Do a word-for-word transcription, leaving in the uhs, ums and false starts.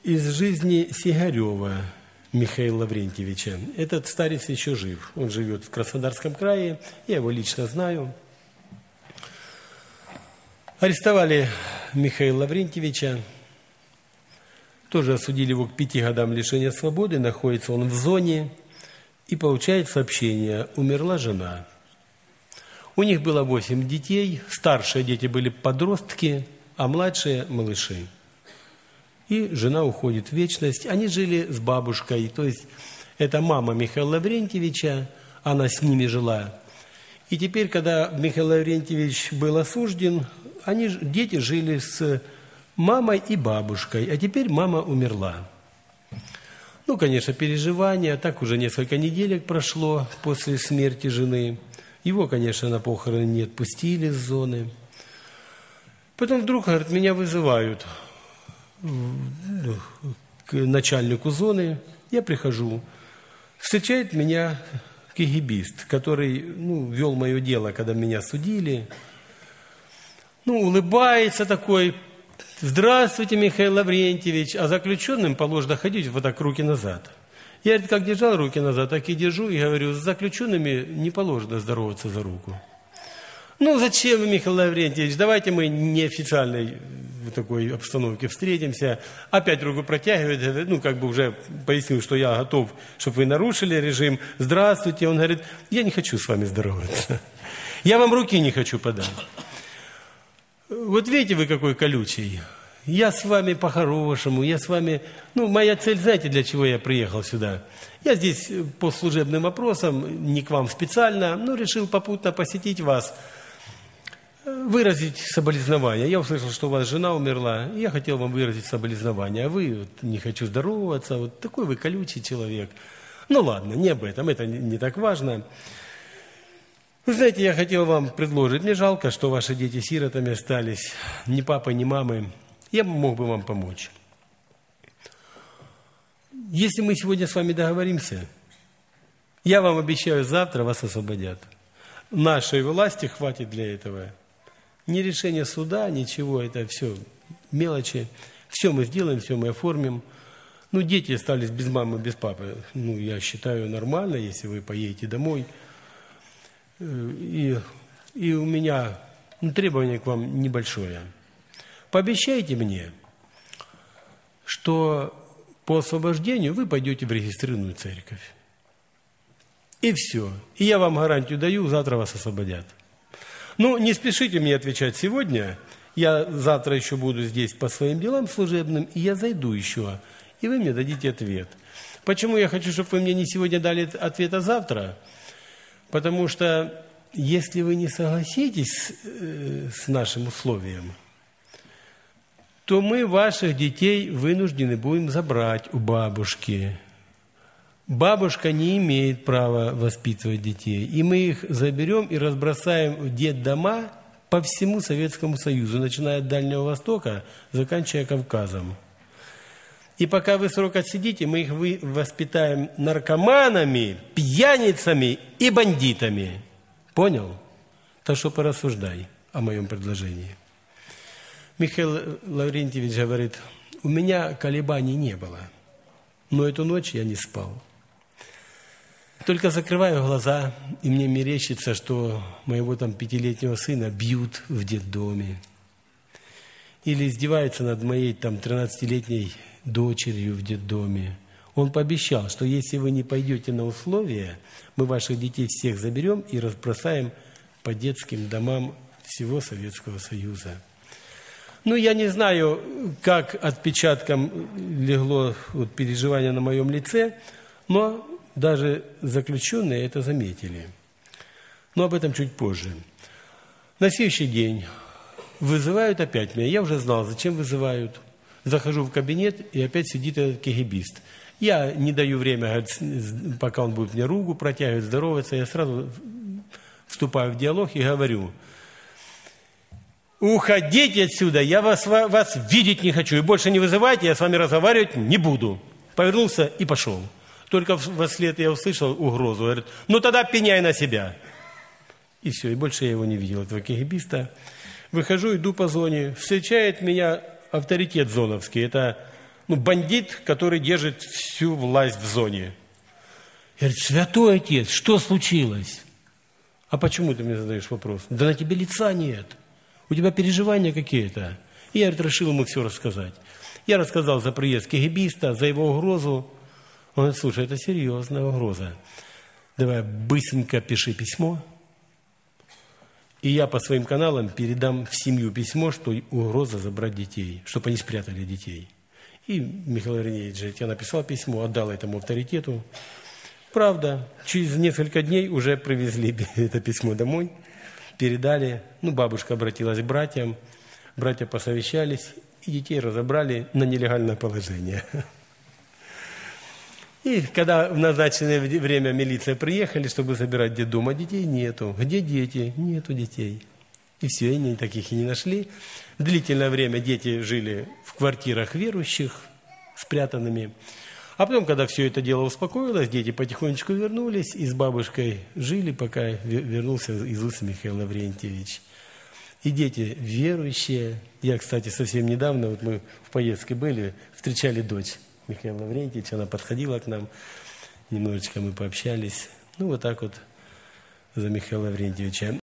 Из жизни Сигарева Михаила Лаврентьевича. Этот старец еще жив. Он живет в Краснодарском крае. Я его лично знаю. Арестовали Михаила Лаврентьевича. Тоже осудили его к пяти годам лишения свободы. Находится он в зоне и получает сообщение: умерла жена. У них было восемь детей. Старшие дети были подростки, а младшие – малыши. И жена уходит в вечность. Они жили с бабушкой. То есть это мама Михаила Лаврентьевича. Она с ними жила. И теперь, когда Михаил Лаврентьевич был осужден, они, дети жили с мамой и бабушкой. А теперь мама умерла. Ну, конечно, переживания. Так уже несколько недель прошло после смерти жены. Его, конечно, на похороны не отпустили с зоны. Потом вдруг, говорит, меня вызывают к начальнику зоны. Я прихожу. Встречает меня кегибист, который ну, вел мое дело, когда меня судили. Ну, улыбается такой: здравствуйте, Михаил Лаврентьевич. А заключенным положено ходить вот так руки назад. Я, говорит, как держал руки назад, так и держу. И говорю, с заключенными не положено здороваться за руку. Ну, зачем вы, Михаил Лаврентьевич? Давайте мы неофициальной в такой обстановке встретимся. Опять руку протягивает. Ну, как бы уже пояснил, что я готов, чтобы вы нарушили режим. Здравствуйте. Он говорит, я не хочу с вами здороваться. Я вам руки не хочу подать. Вот видите вы, какой колючий. Я с вами по-хорошему, я с вами... Ну, моя цель, знаете, для чего я приехал сюда? Я здесь по служебным вопросам, не к вам специально, но решил попутно посетить вас, выразить соболезнования. Я услышал, что у вас жена умерла, и я хотел вам выразить соболезнования, а вы вот, не хочу здороваться, вот такой вы колючий человек. Ну, ладно, не об этом, это не так важно. Вы знаете, я хотел вам предложить, мне жалко, что ваши дети сиротами остались, ни папы, ни мамы. Я мог бы вам помочь. Если мы сегодня с вами договоримся, я вам обещаю, завтра вас освободят. Нашей власти хватит для этого. Ни решения суда, ничего, это все мелочи. Все мы сделаем, все мы оформим. Ну, дети остались без мамы, без папы. Ну, я считаю нормально, если вы поедете домой. И, и у меня ну, требование к вам небольшое. Пообещайте мне, что по освобождению вы пойдете в регистрированную церковь. И все. И я вам гарантию даю, завтра вас освободят. Ну, не спешите мне отвечать сегодня. Я завтра еще буду здесь по своим делам служебным, и я зайду еще, и вы мне дадите ответ. Почему я хочу, чтобы вы мне не сегодня дали ответ, а завтра? Потому что если вы не согласитесь с нашим условием, то мы ваших детей вынуждены будем забрать у бабушки. Бабушка не имеет права воспитывать детей. И мы их заберем и разбросаем в детдома по всему Советскому Союзу, начиная от Дальнего Востока, заканчивая Кавказом. И пока вы срок отсидите, мы их воспитаем наркоманами, пьяницами и бандитами. Понял? Так что порассуждай о моем предложении. Михаил Лаврентьевич говорит, у меня колебаний не было, но эту ночь я не спал. Только закрываю глаза, и мне мерещится, что моего там пятилетнего сына бьют в детдоме. Или издеваются над моей там тринадцатилетней дочерью в детдоме. Он пообещал, что если вы не пойдете на условия, мы ваших детей всех заберем и разбросаем по детским домам всего Советского Союза. Ну, я не знаю, как отпечатком легло вот, переживание на моем лице, но даже заключенные это заметили. Но об этом чуть позже. На следующий день вызывают опять меня. Я уже знал, зачем вызывают. Захожу в кабинет, и опять сидит этот кегибист. Я не даю время, пока он будет мне руку протягивать, здороваться. Я сразу вступаю в диалог и говорю: уходите отсюда, я вас, вас видеть не хочу. И больше не вызывайте, я с вами разговаривать не буду. Повернулся и пошел. Только вслед я услышал угрозу. Говорит, ну тогда пеняй на себя. И все, и больше я его не видел, этого кегибиста. Выхожу, иду по зоне. Встречает меня авторитет зоновский. Это ну, бандит, который держит всю власть в зоне. Я говорю: святой отец, что случилось? А почему ты мне задаешь вопрос? Да на тебе лица нет. У тебя переживания какие-то. И я, говорит, решил ему все рассказать. Я рассказал за приезд кегибиста, за его угрозу. Он говорит: слушай, это серьезная угроза. Давай быстренько пиши письмо. И я по своим каналам передам в семью письмо, что угроза забрать детей, чтобы они спрятали детей. И Михаил Иринеевич, я написал письмо, отдал этому авторитету. Правда, через несколько дней уже привезли это письмо домой, передали. Ну, бабушка обратилась к братьям, братья посовещались, и детей разобрали на нелегальное положение. И когда в назначенное время милиция приехали, чтобы забирать детдома, детей нету. Где дети? Нету детей. И все, они таких и не нашли. Длительное время дети жили в квартирах верующих, спрятанными. А потом, когда все это дело успокоилось, дети потихонечку вернулись и с бабушкой жили, пока вернулся Иисус Михаил Лаврентьевич. И дети верующие. Я, кстати, совсем недавно, вот мы в поездке были, встречали дочь Михаила Лаврентьевича, она подходила к нам, немножечко мы пообщались. Ну, вот так вот за Михаила Лаврентьевича.